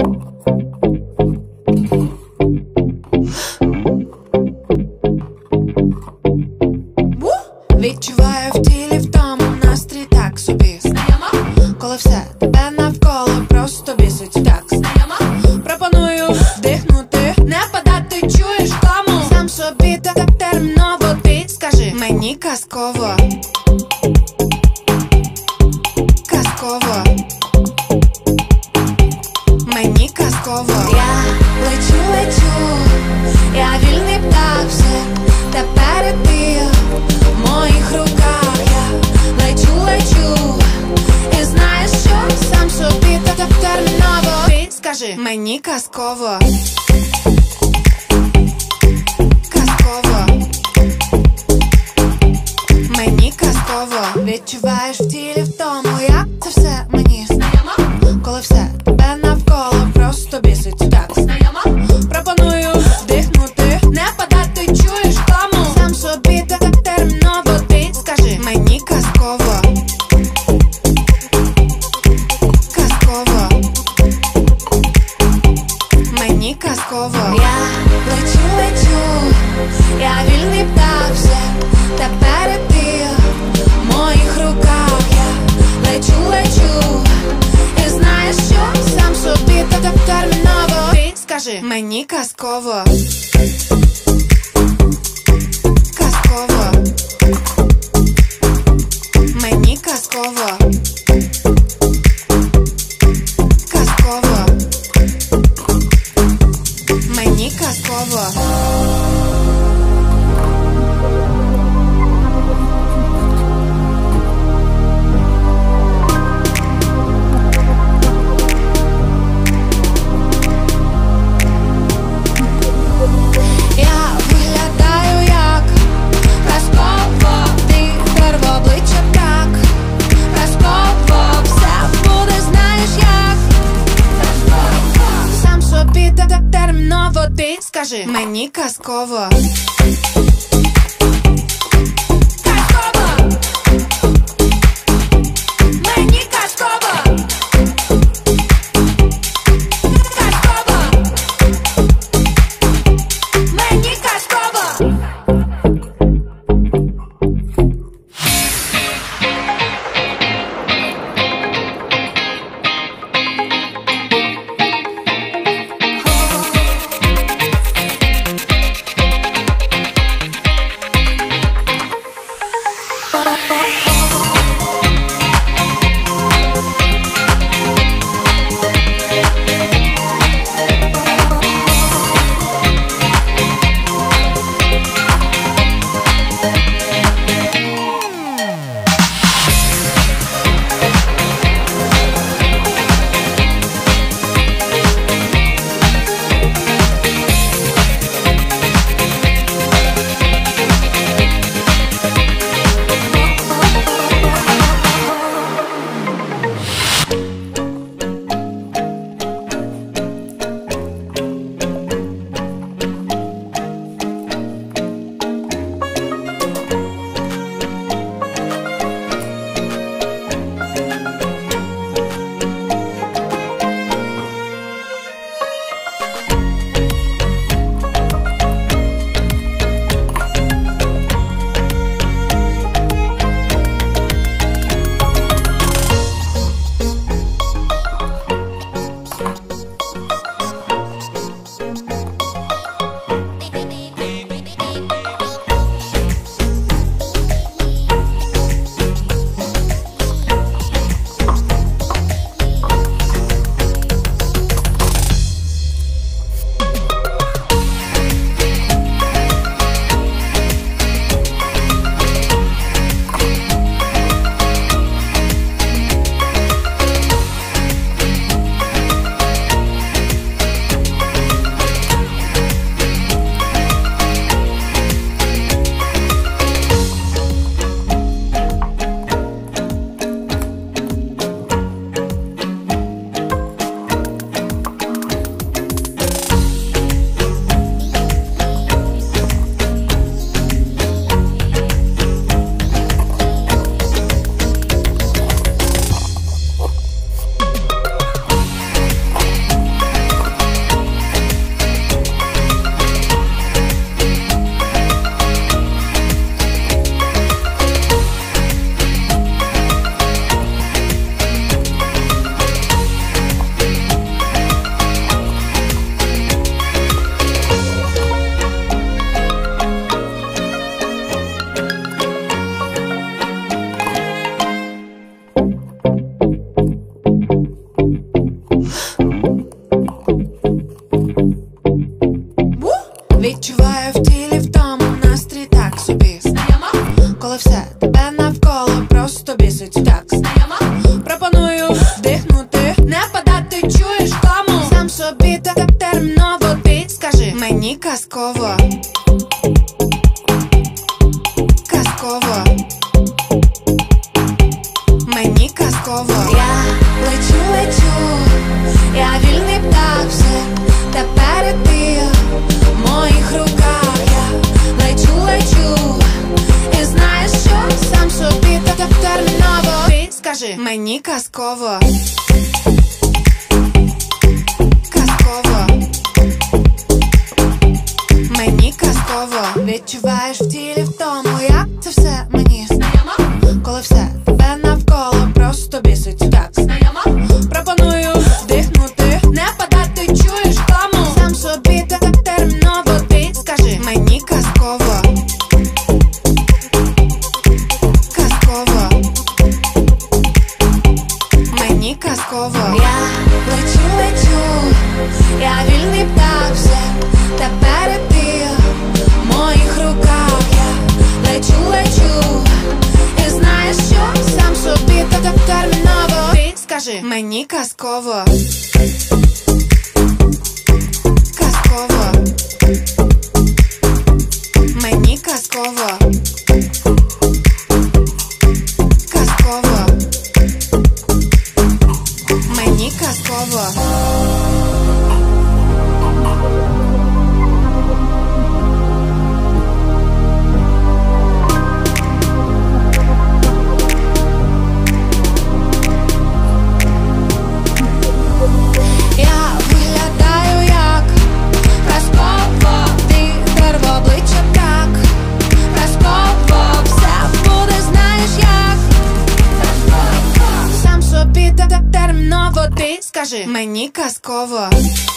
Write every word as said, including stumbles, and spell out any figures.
Відчуваю в тілі втому, настрій так собі. Знайома? Коли все тебе навколо просто бісить. Так, знайома? Пропоную вдихнути, не падати, чуєш кому? Сам собі так терміново ти скажи мені казково. Казково. Мені казково. Я лечу, лечу, я вільний птах, все тепер ти в моїх руках. Я лечу, лечу, і знаєш що? Сам собі так терміново ти скажи мені казково. Казково. Мені казково. Відчуваєш в тілі втому, як це все мені знайомо? Коли все тебе навколо просто бісить. Так, знайома? Пропоную вдихнути, не падати, чуєш кому? Сам собі так терміново ти скажи мені казково. Казково. Мені казково. Я лечу, лечу, я вільний птах, все тепер ти в моїх руках. Я лечу, лечу, і знаєш що? Сам собі так терміново ти скажи мені казково. Казково. Мені казково. Казково. Мені казково. Я виглядаю як казково, ти первообличчя так. Казково, все буде, знаєш як. Казково. Сам собі так терміново ти скажи мені казково. Казково. Мені казково. Казково. Мені казково. казково, казково, мені казково. Я лечу, лечу, я вільний птах, все тепер ти в моїх руках. Я лечу, лечу, і знаєш що, сам собі так терміново. Ти скажи, мені казково, казково, мені казково. Відчуваєш в тілі в тому, як це все мені знайомо, коли все тебе навколо просто бісить. Так знайомо, пропоную вдихнути, не падати, чуєш кому? Сам собі так терміново. Ти скажи, мені казково, казково, мені казково. Я лечу, лечу, я вільний птах, все тепер ти в моїх руках. Я лечу, лечу, і знаєш що, сам собі так терміново. Ти скажи, мені казково, казково, мені казково, казково, мені казково. Я виглядаю як казково, ти в обличчя так казково, все буде, знаєш як казково. Сам собі так терміново. Ти скажи, мені казково.